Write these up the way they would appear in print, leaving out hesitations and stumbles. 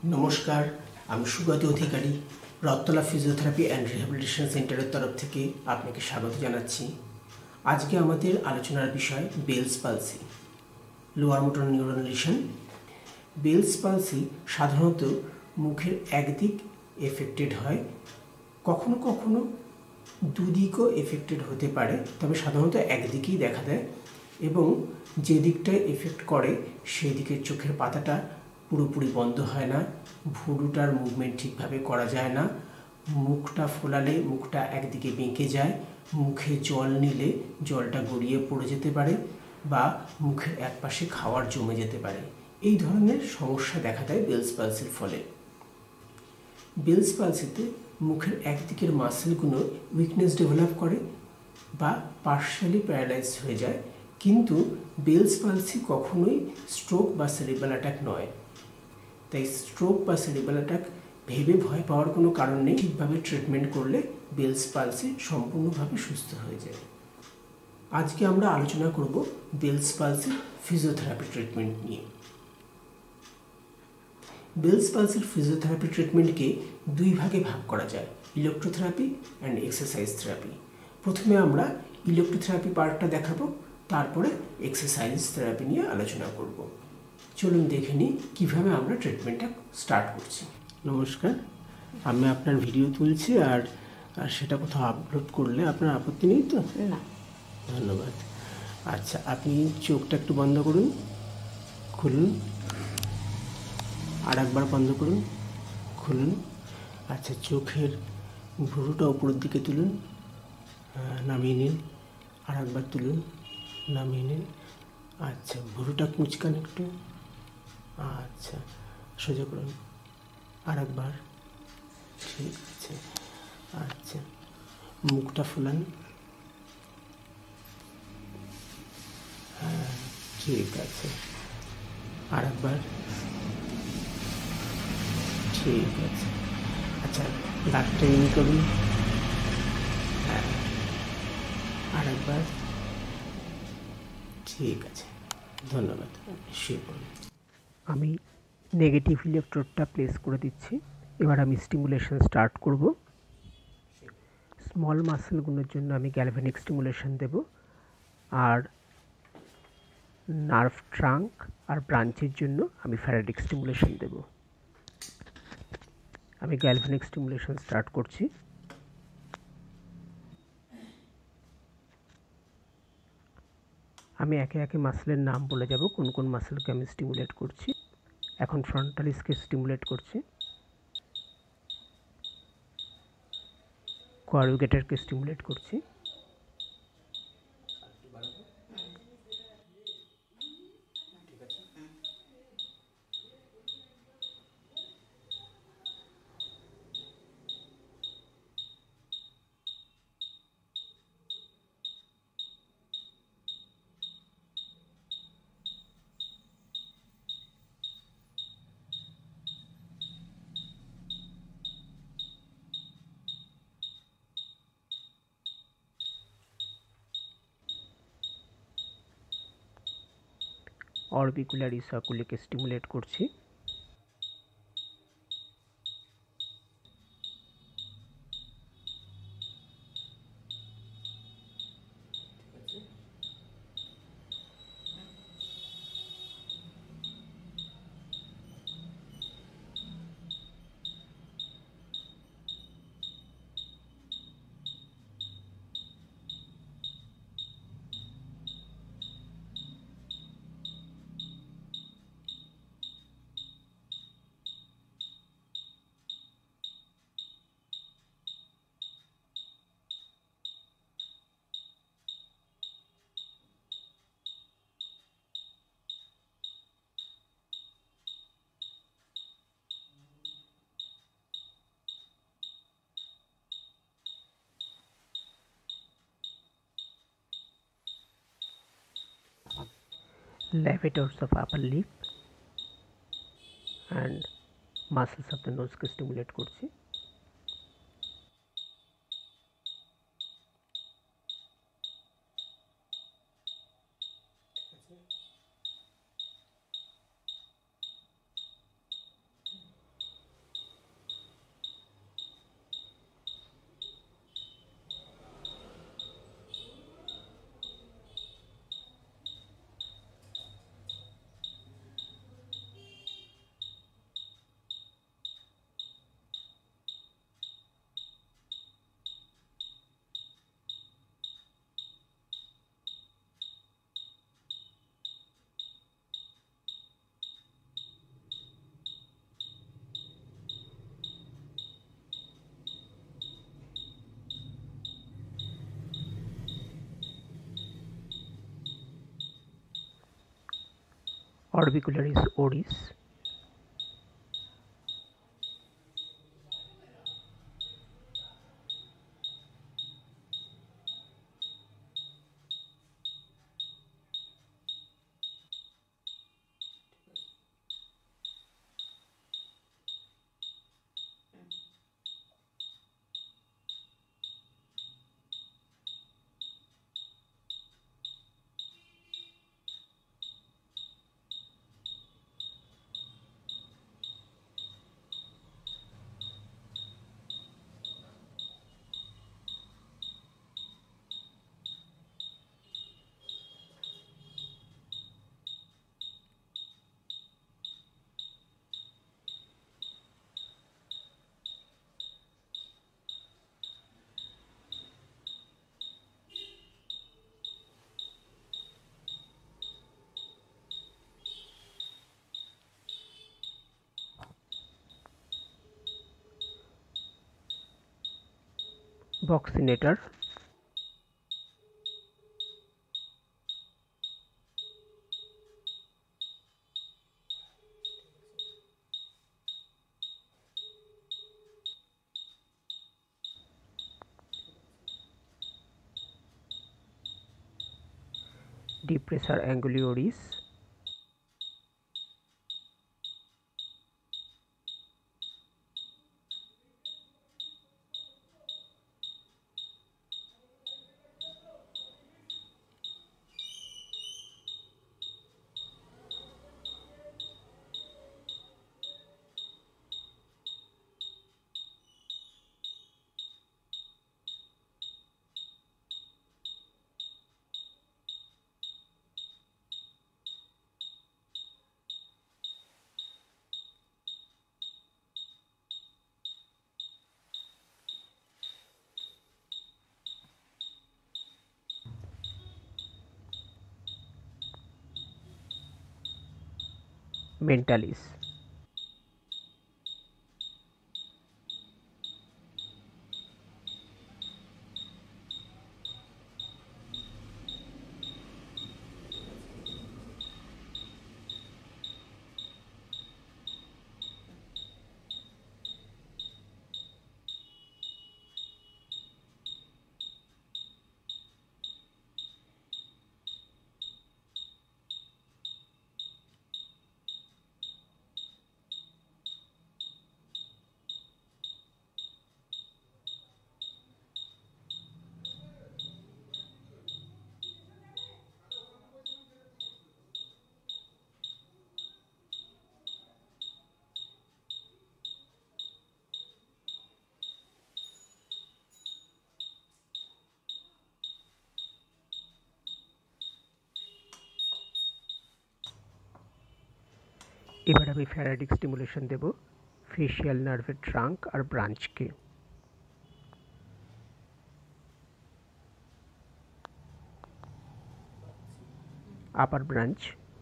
नमस्कार আমি Sugata Adhikari Rattala physiotherapy and rehabilitation সেন্টারের তরফ থেকে আপনাকে স্বাগত জানাচ্ছি। আজকে আমাদের আলোচনার বিষয় Bell's palsy, lower motor neuron lesion. Bell's palsy সাধারণত মুখের একদিক এফেক্টেড হয়, কখনো কখনো দুদিকও এফেক্টেড হতে পারে, তবে সাধারণত একদিকেই দেখা দেয় এবং যে দিকটায় এফেক্ট করে সেই দিকের চোখের পাতাটা পুরোপুরি বন্ধ হয় না, ভুরুটার মুভমেন্ট ঠিকভাবে করা যায় না, মুখটা ফোলালে মুখটা একদিকে বেঁকে যায়, মুখে জল নিলে জলটা গড়িয়ে পড়ে যেতে পারে বা মুখের একপাশে খাওয়ার জমে যেতে পারে। এই ধরনের সমস্যা দেখা দেয় বেলস পালসির ফলে। বেলস পালসিতে মুখের একদিকের মাসেলগুলো উইকনেস ডেভেলপ করে বা পার্শিয়ালি প্যারালাইজ হয়ে যায়, কিন্তু বেলস পালসি কখনোই স্ট্রোক বা সেরিব্রাল অ্যাটাক নয়। তাই স্ট্রোক বা সেরিব্রাল অ্যাটাক ভেবে ভয় পাওয়ার কোনো কারণ নেই। ঠিকভাবে ট্রিটমেন্ট করলে বেলস পালসি সম্পূর্ণভাবে সুস্থ হয়ে যায়। আজকে আমরা আলোচনা করব বেলস পালসির ফিজিওথেরাপি ট্রিটমেন্ট নিয়ে। বেলস পালসির ফিজিওথেরাপি ট্রিটমেন্টকে দুই ভাগে ভাগ করা যায়, ইলেকট্রোথেরাপি অ্যান্ড এক্সারসাইজ থেরাপি। প্রথমে আমরা ইলেকট্রোথেরাপি পার্টটা দেখাবো, তারপরে এক্সারসাইজ থেরাপি নিয়ে আলোচনা করব। চলুন দেখে নিই কীভাবে আমরা ট্রিটমেন্টটা স্টার্ট করছি। নমস্কার, আমি আপনার ভিডিও তুলছি আর সেটা কোথাও আপলোড করলে আপনার আপত্তি নেই তো? না। ধন্যবাদ। আচ্ছা, আপনি চোখটা একটু বন্ধ করুন, খুলুন, আর একবার বন্ধ করুন, খুলুন। আচ্ছা, চোখের ভুরুটা উপরের দিকে তুলুন, নামিয়ে নিন, আর একবার তুলুন, নামিয়ে নিন। আচ্ছা, ভুরুটা কুঁচকান একটু, আচ্ছা সোজা করুন, আর একবার, ঠিক আছে। আচ্ছা, মুখটা ফোলান, হ্যাঁ ঠিক আছে, আর একবার, ঠিক আছে। আচ্ছা, দাঁতটা ইন করুন, হ্যাঁ আর একবার, ঠিক আছে, ধন্যবাদ। শুয়ে পড়ুন। আমি নেগেটিভ ইলেকট্রোডটা প্লেস করে দিচ্ছি। এবার আমি স্টিমুলেশন স্টার্ট করব। স্মল মাসেলগুলোর জন্য আমি গ্যালভানিক স্টিমুলেশন দেব, আর নার্ভ ট্রাঙ্ক আর ব্রাঞ্চের জন্য আমি ফ্যারাডিক স্টিমুলেশন দেব। আমি গ্যালভানিক স্টিমুলেশন স্টার্ট করছি। আমি একে একে মাসেলের নাম বলে যাব, কোন কোন মাসেলকে আমি স্টিমুলেট করছি। এখন ফ্রন্টালিসকে স্টিমুলেট করছি, কোয়ারুগেটরকে স্টিমুলেট করছি, অরবিকুলারিস অকুলিকে স্টিমুলেট করছি, levators of upper lip and muscles of the nose কে স্টিমুলেট করছি। orbicularis oris, boxinator, depressor angulioris, mentalis. এবার আমি ফ্যারাডিক স্টিমুলেশন দেব ফেশিয়াল নার্ভের ট্রাঙ্ক আর ব্রাঞ্চকে। Upper branch,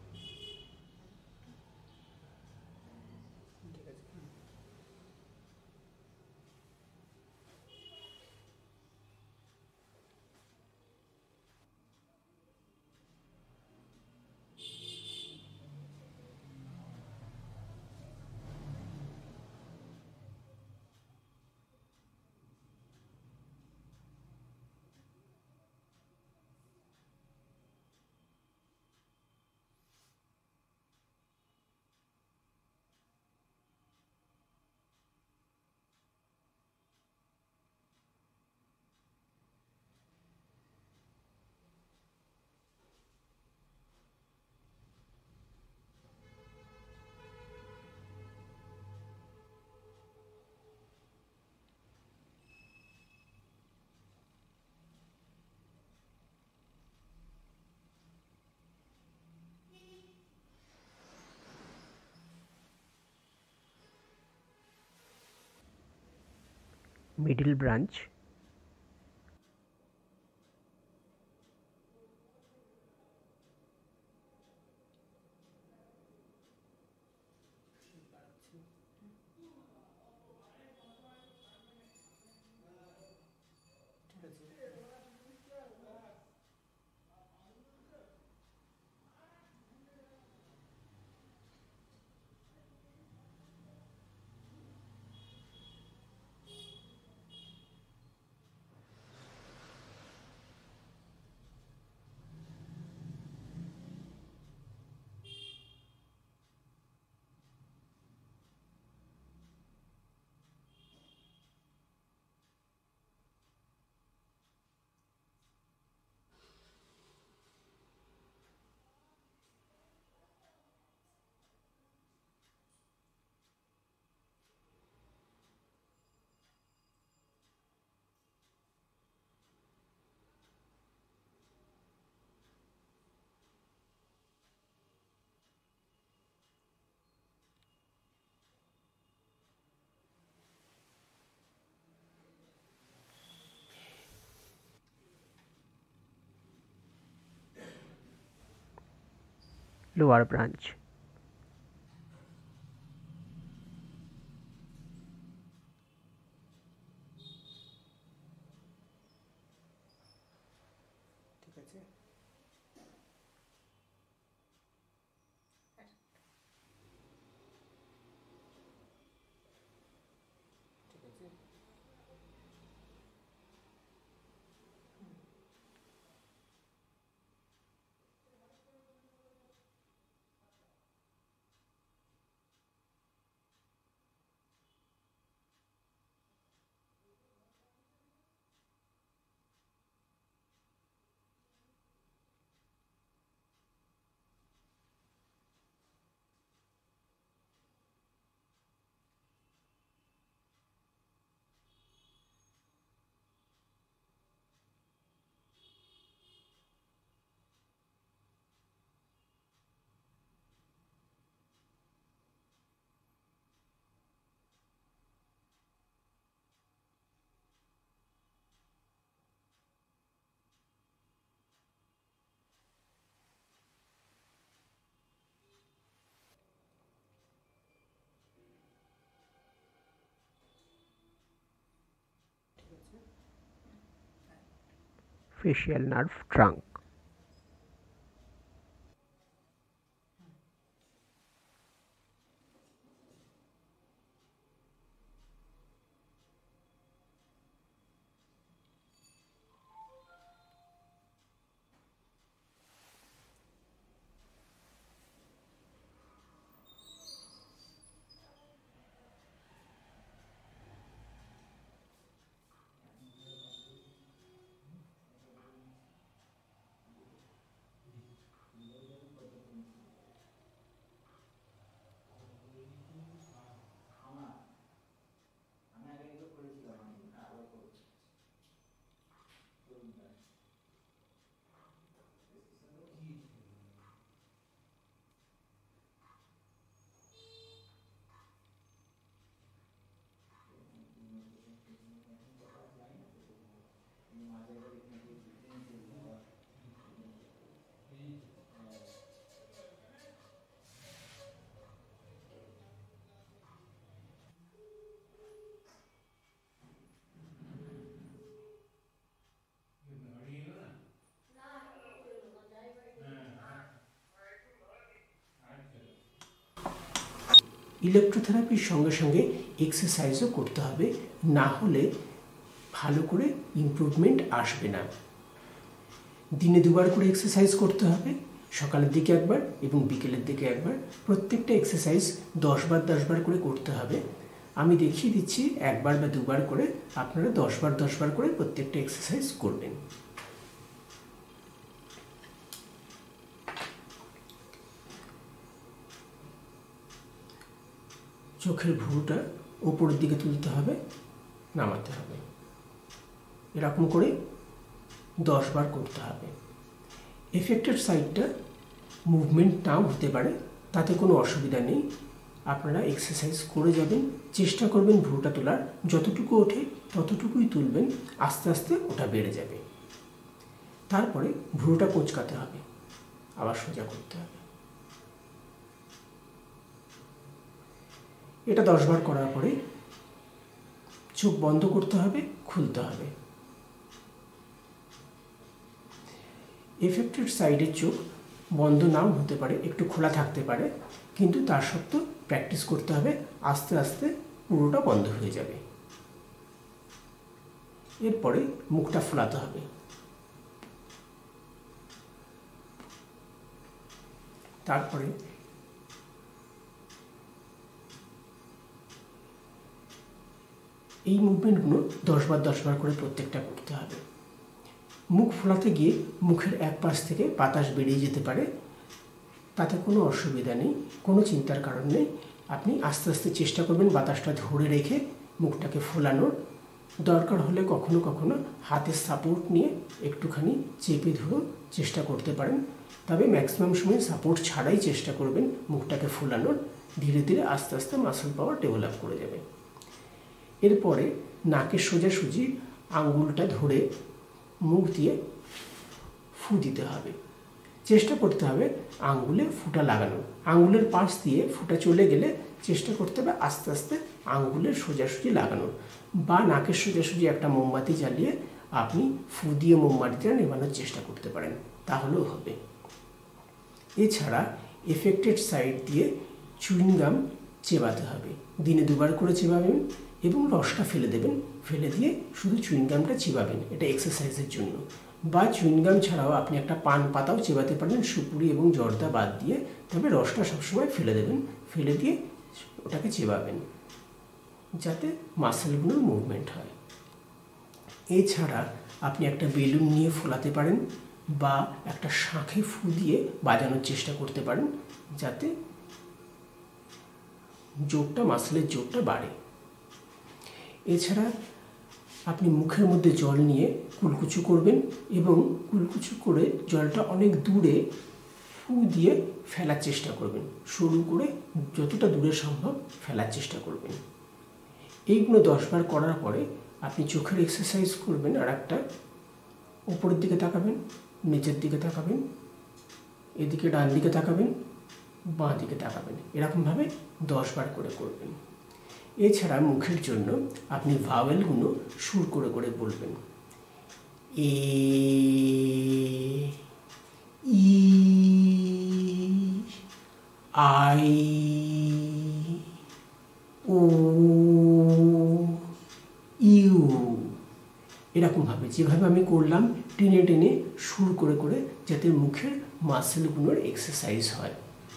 middle branch, lower branch. ঠিক আছে, ঠিক আছে। Facial nerve trunk. ইলেকট্রোথেরাপির সঙ্গে সঙ্গে এক্সারসাইজও করতে হবে, না হলে ভালো করে ইমপ্রুভমেন্ট আসবে না। দিনে 2 বার করে এক্সারসাইজ করতে হবে, সকালের দিকে একবার এবং বিকেলের দিকে একবার। প্রত্যেকটা এক্সারসাইজ 10 বার 10 বার করে করতে হবে। আমি দেখিয়ে দিচ্ছি, 1 বার বা 2 বার করে আপনারা 10 বার 10 বার করে প্রত্যেকটা এক্সারসাইজ করবেন। চোখের ভুরুটা উপরের দিকে তুলতে হবে, নামাতে হবে, এরকম করে 10 বার করতে হবে। এফেক্টেড সাইডটা মুভমেন্ট নাও হতে পারে, তাতে কোনো অসুবিধা নেই। আপনারা এক্সারসাইজ করে যাবেন, চেষ্টা করবেন ভুরুটা তোলার, যতটুকু ওঠে ততটুকুই তুলবেন, আস্তে আস্তে ওটা বেড়ে যাবে। তারপরে ভুরুটা কোঁচকাতে হবে, আবার সোজা করতে হবে। এটা 10 বার করার পরে চোখ বন্ধ করতে হবে, খুলতে হবে। এফেক্টেড সাইডের চোখ বন্ধ নাও হতে পারে, একটু খোলা থাকতে পারে, কিন্তু তার সত্ত্বেও প্র্যাকটিস করতে হবে, আস্তে আস্তে পুরোটা বন্ধ হয়ে যাবে। এরপরে মুখটা ফোলাতে হবে। তারপরে এই মুভমেন্টগুলো 10 বার 10 বার করে প্রত্যেকটা করতে হবে। মুখ ফোলাতে গিয়ে মুখের এক পাশ থেকে বাতাস বেরিয়ে যেতে পারে, তাতে কোনো অসুবিধা নেই, কোনো চিন্তার কারণ নেই। আপনি আস্তে আস্তে চেষ্টা করবেন বাতাসটা ধরে রেখে মুখটাকে ফোলানোর। দরকার হলে কখনো কখনো হাতের সাপোর্ট নিয়ে একটুখানি চেপে ধরেও চেষ্টা করতে পারেন, তবে ম্যাক্সিমাম সময় সাপোর্ট ছাড়াই চেষ্টা করবেন মুখটাকে ফোলানোর। ধীরে ধীরে আস্তে আস্তে মাসল পাওয়ার ডেভেলপ করে যাবে। এরপরে নাকের সোজাসুজি আঙ্গুলটা ধরে মুখ দিয়ে ফু দিতে হবে। চেষ্টা করতে হবে আঙ্গুলে ফুটা লাগানো। আঙ্গুলের পাশ দিয়ে ফুটা চলে গেলে চেষ্টা করতে হবে আস্তে আস্তে আঙ্গুলের সোজাসুজি লাগানো, বা নাকের সোজাসুজি একটা মোমবাতি জ্বালিয়ে আপনি ফু দিয়ে মোমবাতিটা নেভানোর চেষ্টা করতে পারেন, তাহলেও হবে। এছাড়া এফেক্টেড সাইড দিয়ে চুইংগাম চেবাতে হবে। দিনে 2 বার করে চেবাবেন এবং রসটা ফেলে দেবেন, ফেলে দিয়ে শুধু চুইংগামটা চিবাবেন, এটা এক্সারসাইজের জন্য। বা চুইংগাম ছাড়াও আপনি একটা পান পাতাও চেবাতে পারেন সুপুরি এবং জর্দা বাদ দিয়ে, তবে রসটা সবসময় ফেলে দেবেন, ফেলে দিয়ে ওটাকে চেবাবেন যাতে মাসেলগুলোর মুভমেন্ট হয়। এছাড়া আপনি একটা বেলুন নিয়ে ফোলাতে পারেন বা একটা শাঁখে ফু দিয়ে বাজানোর চেষ্টা করতে পারেন যাতে জোরটা, মাসেলের জোরটা বাড়ে। এছাড়া আপনি মুখের মধ্যে জল নিয়ে কুলকুচু করবেন এবং কুলকুচু করে জলটা অনেক দূরে ফু দিয়ে ফেলার চেষ্টা করবেন, সরু করে যতটা দূরে সম্ভব ফেলার চেষ্টা করবেন। এইগুলো 10 বার করার পরে আপনি চোখের এক্সারসাইজ করবেন, আর একটা উপরের দিকে তাকাবেন, নিচের দিকে তাকাবেন, এদিকে ডান দিকে তাকাবেন, বাঁ দিকে তাকাবেন, এরকমভাবে 10 বার করে করবেন। এছাড়া মুখের জন্য আপনি ভাওয়েলগুলো সুর করে করে বলবেন। এ, ই, আই, ও, ইউ, এরকমভাবে যেভাবে আমি করলাম টেনে টেনে সুর করে করে, যাতে মুখের মাসেলগুলোর এক্সারসাইজ হয়।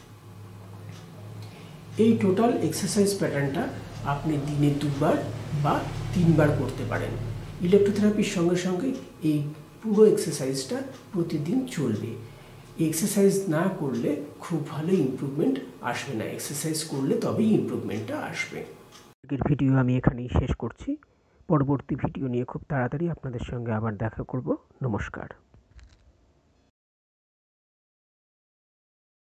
এই টোটাল এক্সারসাইজ প্যাটার্নটা আপনি দিনে 2 বার বা 3 বার করতে পারেন। ইলেকট্রোথেরাপির সঙ্গে সঙ্গে এই পুরো এক্সারসাইজটা প্রতিদিন চলবে। এক্সারসাইজ না করলে খুব ভালো ইমপ্রুভমেন্ট আসবে না, এক্সারসাইজ করলে তবেই ইমপ্রুভমেন্টটা আসবে। আজকের ভিডিও আমি এখানেই শেষ করছি। পরবর্তী ভিডিও নিয়ে খুব তাড়াতাড়ি আপনাদের সঙ্গে আবার দেখা করব। নমস্কার।